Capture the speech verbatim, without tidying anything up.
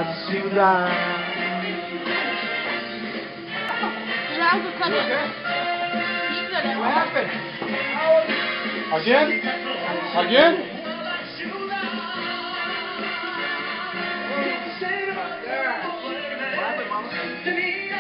la ciudad. What happened? Again? Again? There. What happened, Mama?